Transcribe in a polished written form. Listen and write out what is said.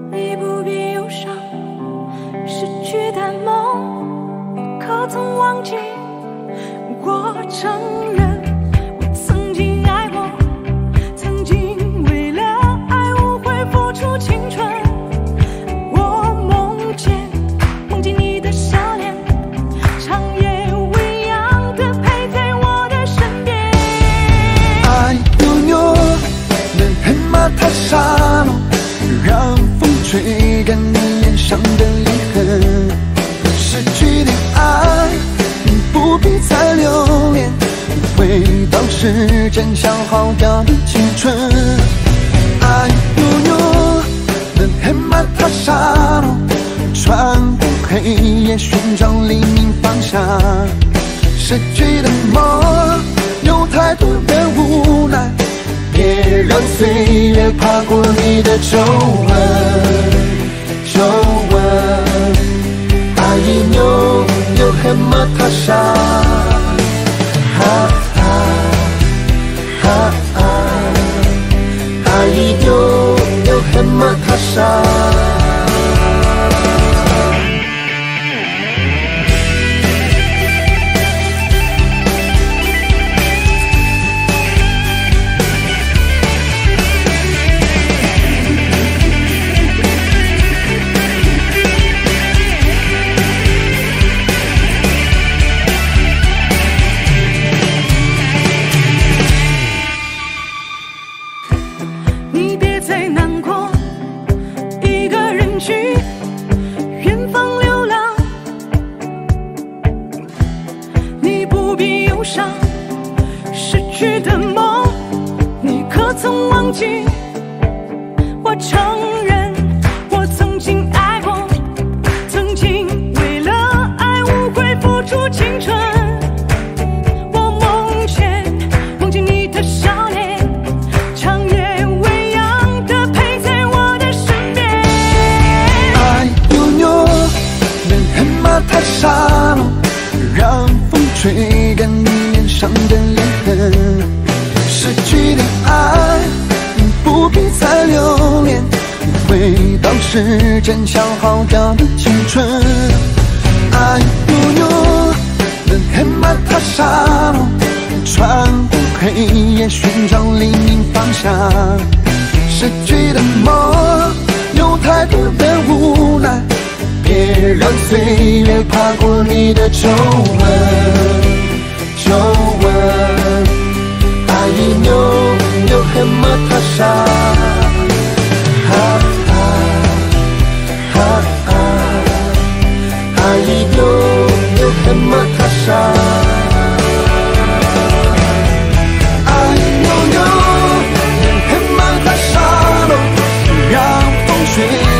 你不必忧伤，失去的梦，你可曾忘记？我承认，我曾经爱过，曾经为了爱无悔付出青春。我梦见你的笑脸，长夜未央地陪在我的身边。 Ayoyo, 내 헤마타사로让风吹干你脸上的裂痕。失去的爱，不必再留恋，回到时间消耗掉的青春。Ayoyo, 내 헤마타사로穿过黑夜寻找黎明方向。失去的梦，有太多的无奈，别让岁月爬过你的皱纹。Ayoyo, yo hematasa, ha ha ha. Ayoyo, yo hematasa. 你别再难过，一个人去远方流浪。你不必忧伤，失去的梦，你可曾忘记？我承认，我曾经爱过，曾经为了爱无悔付出青春。我梦见你的笑脸，长夜太傻了，让风吹干你脸上的裂痕。失去的爱，不必再留恋，回到时间消耗掉的青春。Ayoyo, 내 헤마타사로穿过黑夜寻找黎明方向。失去的梦，有太多的无奈，别让岁月爬过你的皱纹。Ayoyo, yo hematasa, ha ha ha. Ayoyo, yo hematasa. Ayoyo, 내 헤마타사로让风吹